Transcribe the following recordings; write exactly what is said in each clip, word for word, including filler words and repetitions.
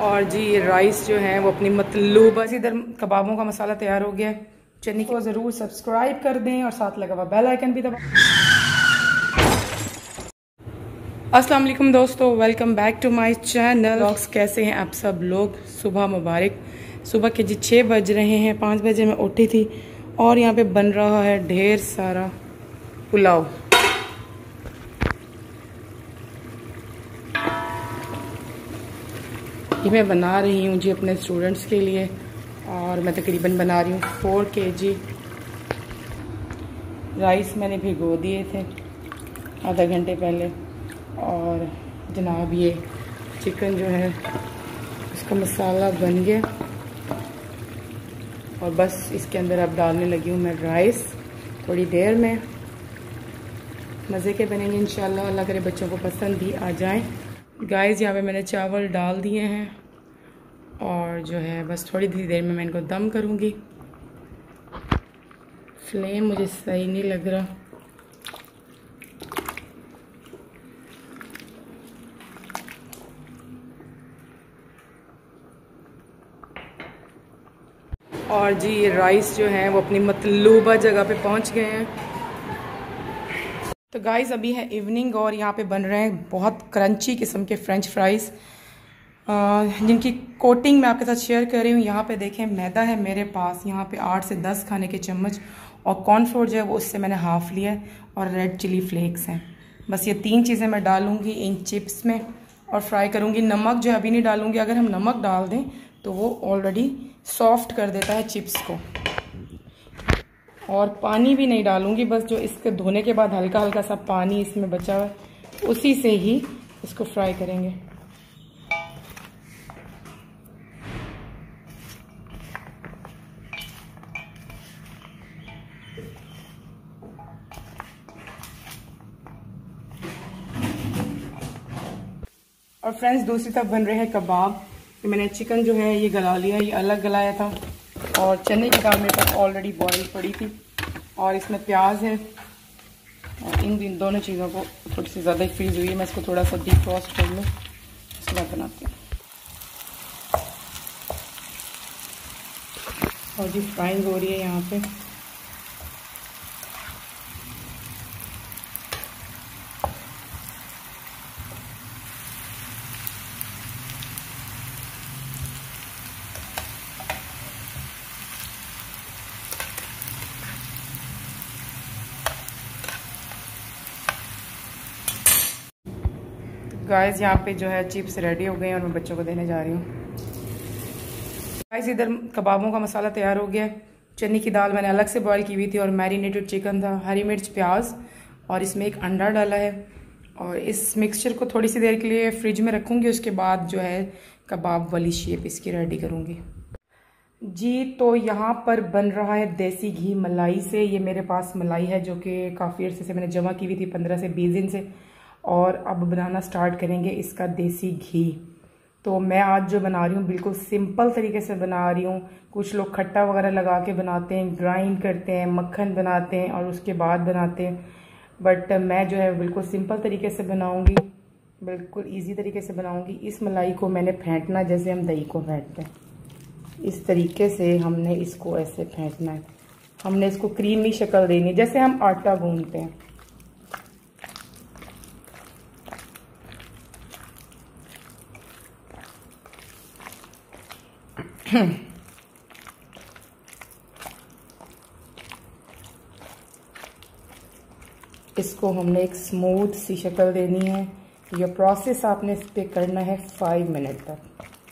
और जी ये राइस जो है वो अपनी मतलूबा। इधर कबाबों का मसाला तैयार हो गया है। चैनल को ज़रूर सब्सक्राइब कर दें और साथ लगा हुआ बेल आइकन भी दबा। अस्सलाम वालेकुम दोस्तों, welcome back to my channel. Blogs कैसे हैं आप सब लोग? सुबह मुबारक। सुबह के जी छः बज रहे हैं, पाँच बजे मैं उठी थी और यहाँ पे बन रहा है ढेर सारा पुलाव। ये मैं बना रही हूँ जी अपने स्टूडेंट्स के लिए और मैं तकरीबन बना रही हूँ फोर के जी राइस। मैंने भिगो दिए थे आधा घंटे पहले और जनाब ये चिकन जो है इसका मसाला बन गया और बस इसके अंदर अब डालने लगी हूँ मैं राइस। थोड़ी देर में मज़े के बनेंगे इंशाल्लाह। अल्लाह करे बच्चों को पसंद भी आ जाए। गाइस यहाँ पे मैंने चावल डाल दिए हैं और जो है बस थोड़ी सी देर में मैं इनको दम करूँगी। फ्लेम मुझे सही नहीं लग रहा। और जी ये राइस जो है वो अपनी मतलूबा जगह पे पहुंच गए हैं। तो गाइस अभी है इवनिंग और यहाँ पे बन रहे हैं बहुत क्रंची किस्म के फ्रेंच फ्राइज़ जिनकी कोटिंग मैं आपके साथ शेयर कर रही हूँ। यहाँ पे देखें मैदा है मेरे पास, यहाँ पे आठ से दस खाने के चम्मच और कॉर्नफ्लोर जो है वो उससे मैंने हाफ़ लिया है और रेड चिली फ्लेक्स हैं। बस ये तीन चीज़ें मैं डालूँगी इन चिप्स में और फ्राई करूँगी। नमक जो है अभी नहीं डालूँगी, अगर हम नमक डाल दें तो वो ऑलरेडी सॉफ्ट कर देता है चिप्स को। और पानी भी नहीं डालूँगी, बस जो इसके धोने के बाद हल्का हल्का सा पानी इसमें बचा हुआ है उसी से ही इसको फ्राई करेंगे। और फ्रेंड्स दूसरी तरफ बन रहे हैं कबाब। तो मैंने चिकन जो है ये गला लिया, ये अलग गलाया था और चने की दाल मेरे पास ऑलरेडी बॉईल पड़ी थी और इसमें प्याज है और इन इन दोनों चीज़ों को थोड़ी सी ज़्यादा फ्रीज हुई है। मैं इसको थोड़ा सा डीप रोस्ट कर लूँ, उसके बाद बनाती हूँ। और जी फ्राइंग हो रही है यहाँ पे। गाइस यहाँ पे जो है चिप्स रेडी हो गए हैं और मैं बच्चों को देने जा रही हूँ। गाइस इधर कबाबों का मसाला तैयार हो गया है। चने की दाल मैंने अलग से बॉईल की हुई थी और मैरिनेटेड चिकन था, हरी मिर्च, प्याज और इसमें एक अंडा डाला है और इस मिक्सचर को थोड़ी सी देर के लिए फ्रिज में रखूँगी। उसके बाद जो है कबाब वाली शेप इसकी रेडी करूँगी जी। तो यहाँ पर बन रहा है देसी घी मलाई से। ये मेरे पास मलाई है जो कि काफ़ी अर्से से मैंने जमा की हुई थी, पंद्रह से बीस दिन से, और अब बनाना स्टार्ट करेंगे इसका देसी घी। तो मैं आज जो बना रही हूँ बिल्कुल सिंपल तरीके से बना रही हूँ। कुछ लोग खट्टा वगैरह लगा के बनाते हैं, ग्राइंड करते हैं, मक्खन बनाते हैं और उसके बाद बनाते हैं, बट मैं जो है बिल्कुल सिंपल तरीके से बनाऊँगी, बिल्कुल इजी तरीके से बनाऊँगी। इस मलाई को मैंने फेंटना जैसे हम दही को फेंटते हैं, इस तरीके से हमने इसको ऐसे फेंटना है। हमने इसको क्रीमी शक्ल देनी जैसे हम आटा गूंथते हैं। इसको हमने एक स्मूथ सी शक्ल देनी है। ये प्रोसेस आपने इस पे करना है फाइव मिनट तक।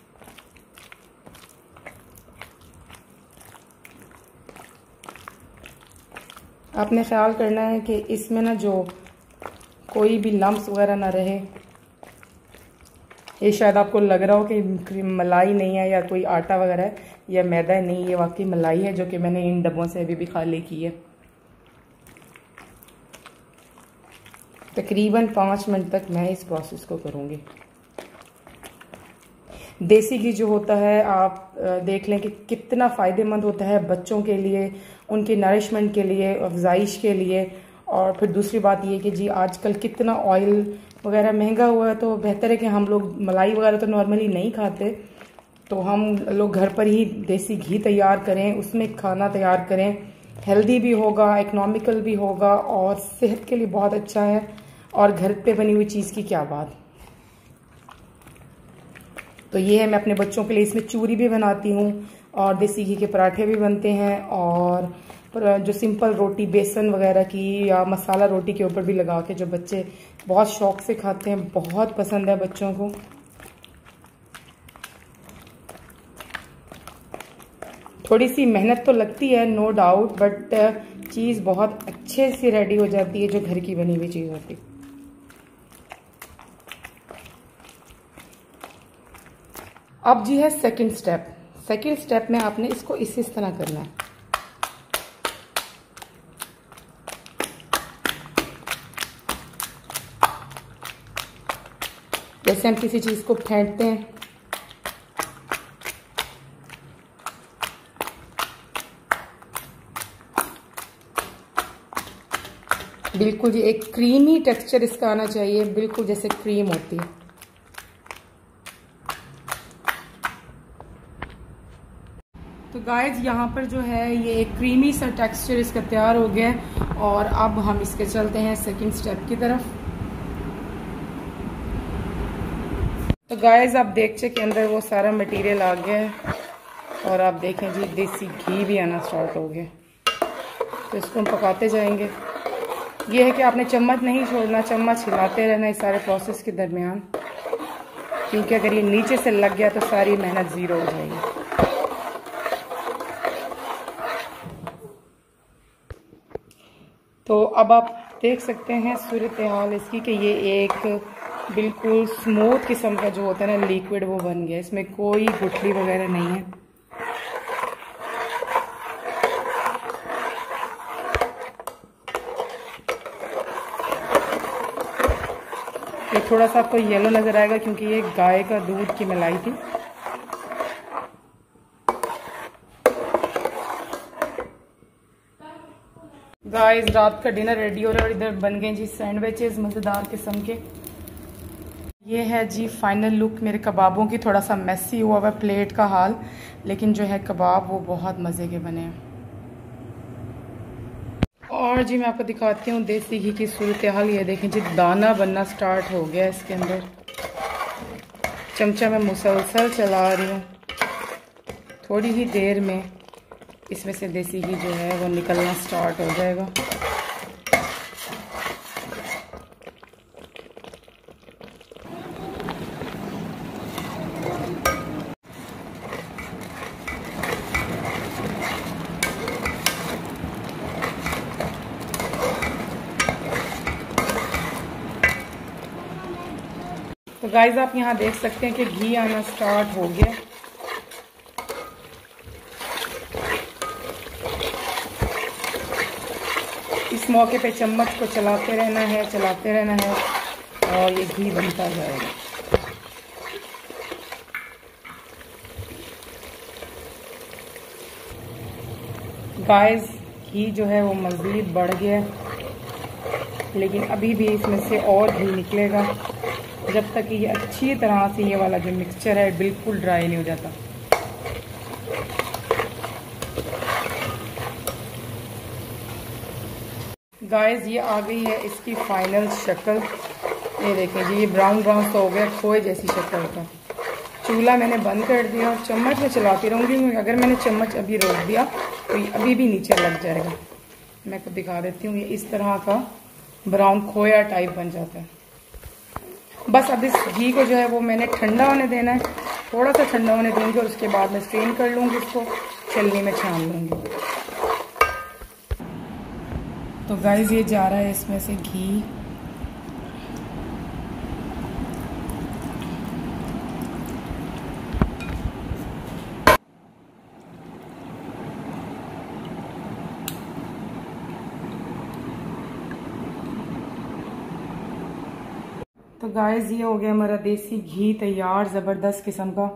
आपने ख्याल करना है कि इसमें ना जो कोई भी लम्स वगैरह ना रहे। ये शायद आपको लग रहा हो कि मलाई नहीं है या कोई आटा वगैरह है या मैदा है, नहीं, ये वाकई मलाई है जो कि मैंने इन डब्बों से अभी भी खाली की है। तकरीबन पाँच मिनट तक मैं इस प्रोसेस को करूँगी। देसी घी जो होता है आप देख लें कि कितना फ़ायदेमंद होता है बच्चों के लिए, उनके नरिशमेंट के लिए, अफजाइश के लिए। और फिर दूसरी बात ये कि जी आजकल कितना ऑयल वगैरह महंगा हुआ है तो बेहतर है कि हम लोग मलाई वगैरह तो नॉर्मली नहीं खाते, तो हम लोग घर पर ही देसी घी तैयार करें, उसमें खाना तैयार करें। हेल्दी भी होगा, इकोनॉमिकल भी होगा और सेहत के लिए बहुत अच्छा है। और घर पे बनी हुई चीज़ की क्या बात। तो ये है, मैं अपने बच्चों के लिए इसमें चूरी भी बनाती हूँ और देसी घी के पराठे भी बनते हैं, और जो सिंपल रोटी बेसन वगैरह की या मसाला रोटी के ऊपर भी लगा के जो बच्चे बहुत शौक से खाते हैं, बहुत पसंद है बच्चों को। थोड़ी सी मेहनत तो लगती है नो डाउट, बट चीज़ बहुत अच्छे से रेडी हो जाती है जो घर की बनी हुई चीज़ होती है। अब जी है सेकंड स्टेप। सेकंड स्टेप में आपने इसको इस इस तरह करना है। जैसे हम किसी चीज़ को फेंटते हैं, बिल्कुल जी एक क्रीमी टेक्सचर इसका आना चाहिए, बिल्कुल जैसे क्रीम होती है। तो गाइज यहाँ पर जो है ये एक क्रीमी सा टेक्सचर इसका तैयार हो गया है, और अब हम इसके चलते हैं सेकंड स्टेप की तरफ। तो गाइज आप देगचे के अंदर वो सारा मटेरियल आ गया है, और आप देखें जी देसी घी भी आना स्टार्ट हो गया। तो इसको हम पकाते जाएंगे। ये है कि आपने चम्मच नहीं छोड़ना, चम्मच हिलाते रहना इस सारे प्रोसेस के दरमियान, क्योंकि अगर ये नीचे से लग गया तो सारी मेहनत ज़ीरो हो जाएगी। तो अब आप देख सकते हैं सूरत हाल इसकी कि ये एक बिल्कुल स्मूथ किस्म का जो होता है ना लिक्विड, वो बन गया। इसमें कोई गुठली वगैरह नहीं है। ये थोड़ा सा आपको येलो नज़र आएगा क्योंकि ये गाय का दूध की मलाई थी। गाइस रात का डिनर रेडी हो रहा है और इधर बन गए जी सैंडविचेस मज़ेदार किस्म के। ये है जी फाइनल लुक मेरे कबाबों की। थोड़ा सा मैसी हुआ हुआ प्लेट का हाल, लेकिन जो है कबाब वो बहुत मज़े के बने हैं। और जी मैं आपको दिखाती हूँ देसी घी की सूरत हाल। ये देखें जी दाना बनना स्टार्ट हो गया इसके अंदर। चमचा में मुसलसल चला रही हूँ। थोड़ी ही देर में इसमें से देसी घी जो है वो निकलना स्टार्ट हो जाएगा। तो गाइस आप यहाँ देख सकते हैं कि घी आना स्टार्ट हो गया। इस मौके पे चम्मच को चलाते रहना है, चलाते रहना है और ये घी बनता जाएगा। गाइस घी जो है वो मज़ीद बढ़ गया, लेकिन अभी भी इसमें से और घी निकलेगा जब तक कि ये अच्छी तरह से ये वाला जो मिक्सचर है बिल्कुल ड्राई नहीं हो जाता। गाइस ये आ गई है इसकी फाइनल शक्ल। ये देखें जी ये ब्राउन ब्राउन सा हो गया, खोए जैसी शक्ल का। चूल्हा मैंने बंद कर दिया और चम्मच में चलाती रहूँगी, क्योंकि अगर मैंने चम्मच अभी रोक दिया तो ये अभी भी नीचे लग जाएगा। मैं आपको दिखा देती हूँ, ये इस तरह का ब्राउन खोया टाइप बन जाता है। बस अब इस घी को जो है वो मैंने ठंडा होने देना है, थोड़ा सा ठंडा होने दूँगी और उसके बाद मैं स्ट्रेन कर लूँगी, इसको छलनी में छान लूँगी। तो गाइस ये जा रहा है इसमें से घी। तो गाइस ये हो गया हमारा देसी घी तैयार ज़बरदस्त किस्म का।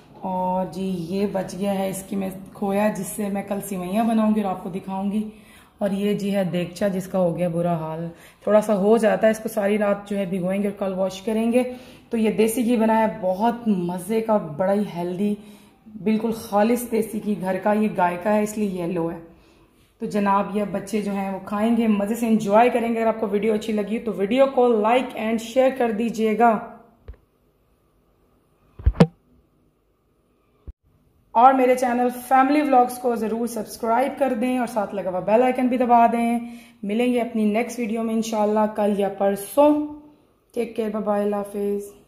और जी ये बच गया है इसकी मैं खोया, जिससे मैं कल सिवैयाँ बनाऊंगी और आपको दिखाऊंगी। और ये जी है देगचा जिसका हो गया बुरा हाल, थोड़ा सा हो जाता है, इसको सारी रात जो है भिगोएंगे और कल वॉश करेंगे। तो ये देसी घी बनाया बहुत मज़े का, बड़ा ही हेल्दी, बिल्कुल खालिस देसी घी, घर का, ये गाय का है इसलिए येलो है। तो जनाब ये बच्चे जो हैं वो खाएंगे, मज़े से एंजॉय करेंगे। अगर आपको वीडियो अच्छी लगी तो वीडियो को लाइक एंड शेयर कर दीजिएगा और मेरे चैनल फैमिली व्लॉग्स को ज़रूर सब्सक्राइब कर दें और साथ लगा हुआ बेल आइकन भी दबा दें। मिलेंगे अपनी नेक्स्ट वीडियो में इंशाल्लाह कल या परसों। टेक केयर, बाय बाय, अल्लाह हाफिज़।